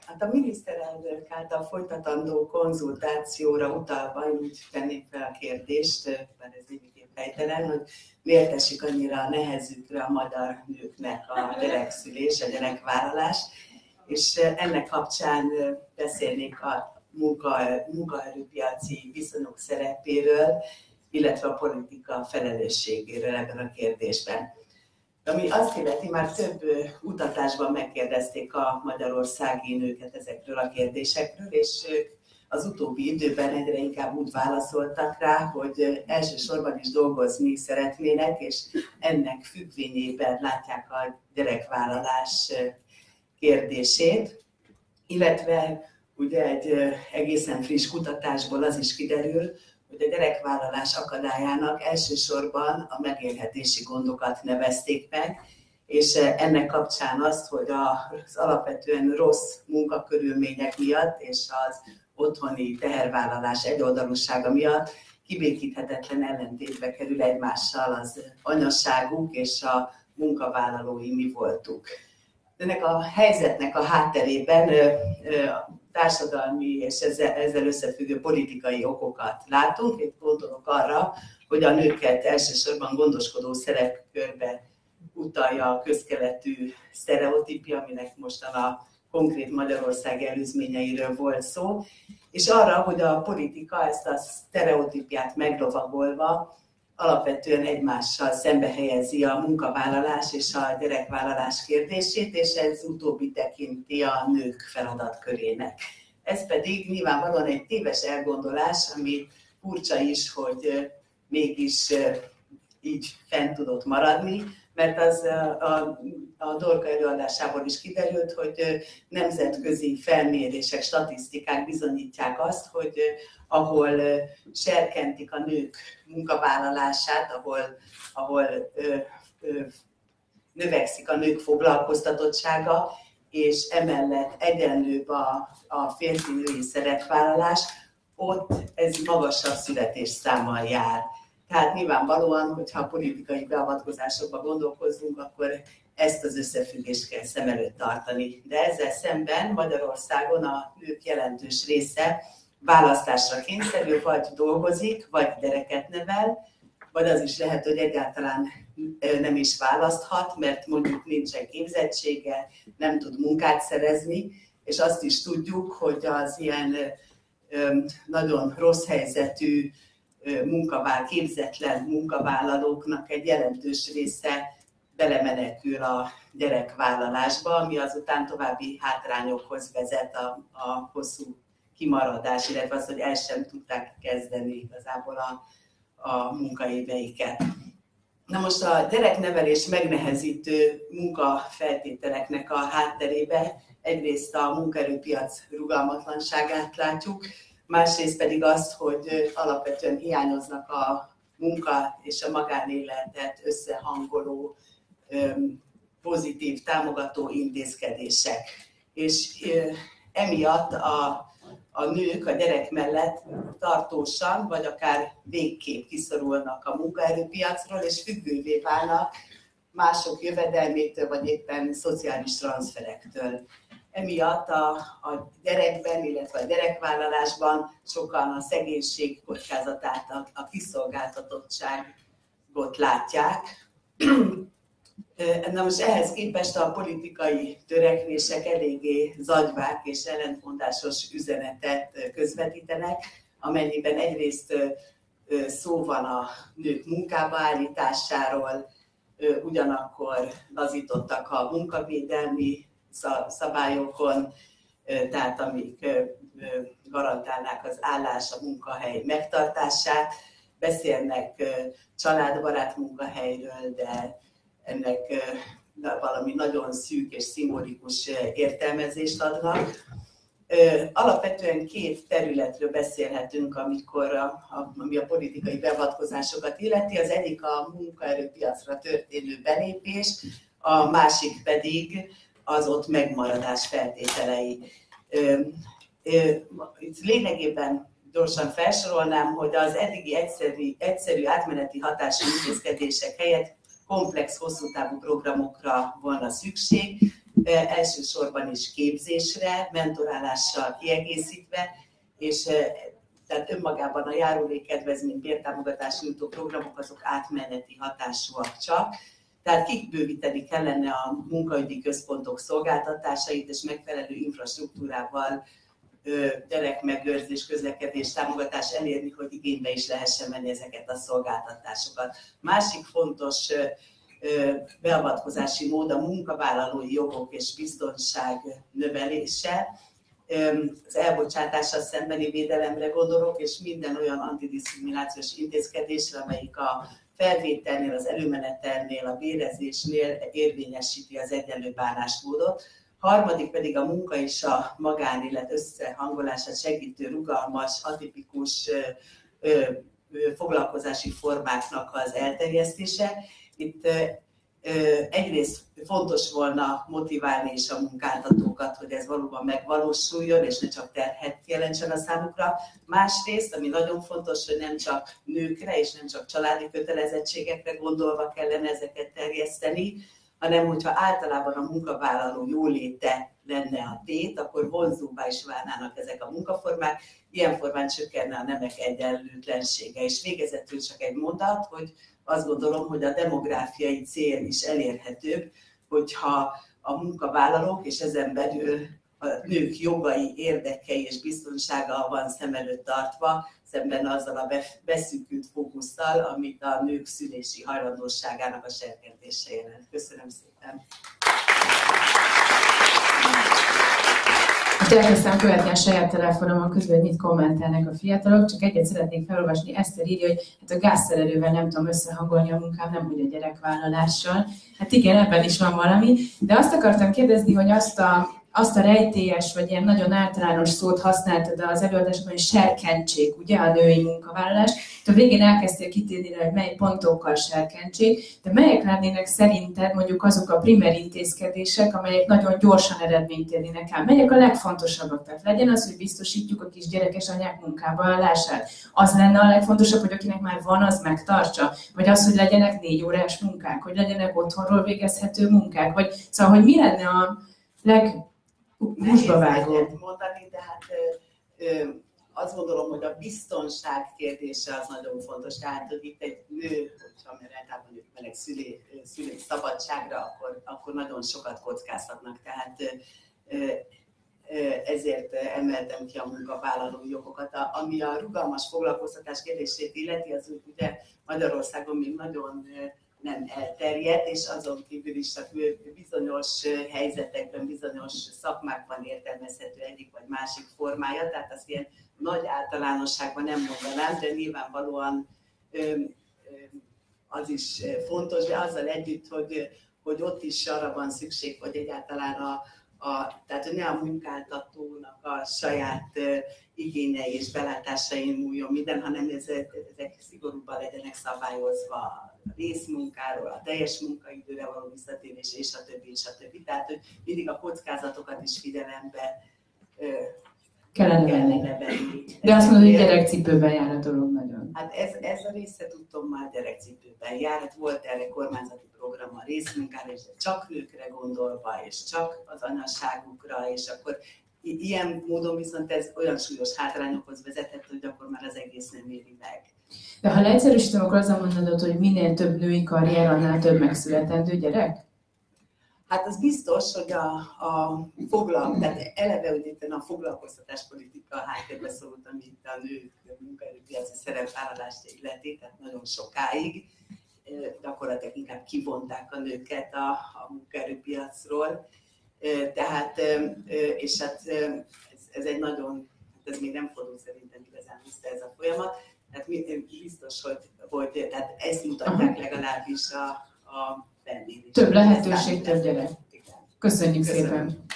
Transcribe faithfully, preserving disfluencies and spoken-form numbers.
Hát a miniszterelnök által folytatandó konzultációra utalva úgy tenném fel a kérdést, mert ez végképp helytelen, hogy miért esik annyira a nehezükre a magyar nőknek a gyerekszülés, a gyerekvállalás, és ennek kapcsán beszélnék a munka, munkaerőpiaci viszonyok szerepéről, illetve a politika felelősségéről ebben a kérdésben. Ami azt illeti, már több kutatásban megkérdezték a magyarországi nőket ezekről a kérdésekről, és ők az utóbbi időben egyre inkább úgy válaszoltak rá, hogy elsősorban is dolgozni szeretnének, és ennek függvényében látják a gyerekvállalás kérdését, illetve ugye egy egészen friss kutatásból az is kiderül, hogy a gyerekvállalás akadályának elsősorban a megélhetési gondokat nevezték meg, és ennek kapcsán azt, hogy az alapvetően rossz munkakörülmények miatt és az otthoni tehervállalás egyoldalúsága miatt kibékíthetetlen ellentétbe kerül egymással az anyaságuk és a munkavállalói mi voltuk. Ennek a helyzetnek a hátterében társadalmi és ezzel összefüggő politikai okokat látunk. Itt gondolok arra, hogy a nőket elsősorban gondoskodó szerepkörbe utalja a közkeletű sztereotípia, aminek mostan a konkrét Magyarország előzményeiről volt szó, és arra, hogy a politika ezt a sztereotípiát meglovagolva alapvetően egymással szembe helyezi a munkavállalás és a gyerekvállalás kérdését, és ez utóbbi tekinti a nők feladatkörének. Ez pedig nyilvánvalóan egy téves elgondolás, ami furcsa is, hogy mégis így fent tudott maradni, mert az a, a Dorka előadásából is kiderült, hogy nemzetközi felmérések, statisztikák bizonyítják azt, hogy ahol serkentik a nők munkavállalását, ahol, ahol ö, ö, növekszik a nők foglalkoztatottsága, és emellett egyenlőbb a, a férfi-női szerepvállalás, ott ez magasabb születésszámmal jár. Tehát nyilvánvalóan, hogyha a politikai beavatkozásokba gondolkozunk, akkor ezt az összefüggést kell szem előtt tartani. De ezzel szemben Magyarországon a nők jelentős része választásra kényszerül, vagy dolgozik, vagy gyereket nevel, vagy az is lehet, hogy egyáltalán nem is választhat, mert mondjuk nincsen képzettsége, nem tud munkát szerezni, és azt is tudjuk, hogy az ilyen nagyon rossz helyzetű munkavál, képzetlen munkavállalóknak egy jelentős része belemenekül a gyerekvállalásba, ami azután további hátrányokhoz vezet a, a hosszú kimaradás, illetve az, hogy el sem tudták kezdeni igazából a, a munkaéveiket. Na most a gyereknevelés megnehezítő munkafeltételeknek a hátterébe egyrészt a munkaerőpiac rugalmatlanságát látjuk, másrészt pedig azt, hogy alapvetően hiányoznak a munka és a magánéletet összehangoló pozitív, támogató intézkedések. És emiatt a, a nők a gyerek mellett tartósan, vagy akár végképp kiszorulnak a munkaerőpiacról, és függővé válnak mások jövedelmétől, vagy éppen szociális transferektől. Emiatt a, a gyerekben, illetve a gyerekvállalásban sokan a szegénység kockázatát, a, a kiszolgáltatottságot látják. Na most ehhez képest a politikai törekvések eléggé zagyvák és ellentmondásos üzenetet közvetítenek, amennyiben egyrészt szó van a nők munkába állításáról, ugyanakkor lazítottak a munkavédelmi szabályokon, tehát amik garantálnák az állás, a munkahely megtartását, beszélnek családbarát munkahelyről, de ennek valami nagyon szűk és szimbolikus értelmezést adnak. Alapvetően két területről beszélhetünk, amikor a, a, ami a politikai beavatkozásokat illeti. Az egyik a munkaerőpiacra történő belépés, a másik pedig az ott megmaradás feltételei. Itt lényegében gyorsan felsorolnám, hogy az eddigi egyszerű, egyszerű átmeneti hatású intézkedések helyett komplex, hosszú távú programokra volna szükség, elsősorban is képzésre, mentorálással kiegészítve, és tehát önmagában a járulékkedvezmény bértámogatás nyújtó programok azok átmeneti hatásúak csak, tehát kibővíteni kellene a munkaügyi központok szolgáltatásait, és megfelelő infrastruktúrával gyerekmegőrzés, közlekedés, támogatás elérni, hogy igénybe is lehessen venni ezeket a szolgáltatásokat. Másik fontos beavatkozási mód a munkavállalói jogok és biztonság növelése, az elbocsátással szembeni védelemre gondolok, és minden olyan antidiszkriminációs intézkedésre, amelyik a felvételnél, az előmenetelnél, a bérezésnél érvényesíti az egyenlő bánásmódot. Harmadik pedig a munka és a magánélet összehangolását segítő, rugalmas, atipikus foglalkozási formáknak az elterjesztése. Itt egyrészt fontos volna motiválni is a munkáltatókat, hogy ez valóban megvalósuljon, és ne csak terhet jelentsen a számukra. Másrészt, ami nagyon fontos, hogy nem csak nőkre és nem csak családi kötelezettségekre gondolva kellene ezeket terjeszteni, hanem hogyha általában a munkavállaló jóléte lenne a tét, akkor vonzóbbá is válnának ezek a munkaformák, ilyen formán csökkenne a nemek egyenlőtlensége. És végezetül csak egy mondat, hogy azt gondolom, hogy a demográfiai cél is elérhetőbb, hogyha a munkavállalók és ezen belül a nők jogai, érdekei és biztonsága van szem előtt tartva, szemben azzal a beszűkült fókusszal, amit a nők szülési hajlandóságának a serkentése jelent. Köszönöm szépen! Most elkezdtem követni a saját telefonomon, közben, hogy mit kommentelnek a fiatalok, csak egyet szeretnék felolvasni. Eszter írja, hogy hát a gázszerelővel nem tudom összehangolni a munkám, nem úgy a gyerekvállalással. Hát igen, ebben is van valami, de azt akartam kérdezni, hogy azt a, azt a rejtélyes, vagy ilyen nagyon általános szót használtad az előadásban, hogy serkentség, ugye, a női munkavállalás. A végén elkezdtél kitérni, hogy mely pontokkal serkentség, de melyek lennének szerinted mondjuk azok a primer intézkedések, amelyek nagyon gyorsan eredményt érnének el? Melyek a legfontosabbak? Tehát legyen az, hogy biztosítjuk a kisgyerekes anyák munkába állását. Az lenne a legfontosabb, hogy akinek már van, az megtartsa? Vagy az, hogy legyenek négy órás munkák? Hogy legyenek otthonról végezhető munkák? Vagy szóval, hogy mi lenne a leg... húsba vágó? mondani, de hát... Ö, ö, azt gondolom, hogy a biztonság kérdése az nagyon fontos. Tehát, hogy itt egy nő, hogyha mert mondjuk meleg szülé, szülői szabadságra, akkor, akkor nagyon sokat kockáztatnak. Tehát ezért emeltem ki a munkavállalói jogokat. Ami a rugalmas foglalkoztatás kérdését illeti, az úgy ugye Magyarországon még nagyon nem elterjedt, és azon kívül is csak bizonyos helyzetekben, bizonyos szakmákban értelmezhető egyik vagy másik formája, tehát az ilyen nagy általánosságban nem mondanám, de nyilvánvalóan ö, ö, az is fontos, de azzal együtt, hogy, hogy ott is arra van szükség, hogy egyáltalán a, a, tehát hogy ne a munkáltatónak a saját ö, igényei és belátásain múljon minden, hanem ezek, ezek szigorúban legyenek szabályozva a részmunkáról, a teljes munkaidőre való visszatérés, és a többi, és a többi. Tehát, hogy mindig a kockázatokat is figyelembe ö, kellene venni. De azt mondod, hogy gyerekcipőben jár a dolog nagyon. Hát ez, ez a része tudtom már gyerekcipőben jár. Hát volt erre kormányzati program a részmunkára, és csak nőkre gondolva, és csak az anyaságukra, és akkor ilyen módon viszont ez olyan súlyos hátrányokhoz vezethet, hogy akkor már az egész nem éri meg. De ha leegyszerűsítem, akkor azzal mondod, hogy minél több női karrier, annál több megszületendő gyerek? Hát az biztos, hogy a, a foglalkoztatás, tehát eleve úgy itt a foglalkoztatáspolitika háttérbe szorult, ami itt a nők munkaerőpiaci szerepvállalást illeti, tehát nagyon sokáig gyakorlatilag inkább kivonták a nőket a, a munkaerőpiacról. Tehát, és hát ez, ez egy nagyon, ez még nem fordul szerintem igazán vissza ez a folyamat, tehát biztos, hogy, hogy tehát ezt mutatják legalábbis a, a felmérések. Több lehetőség, több gyerek. Köszönjük Köszönöm. szépen!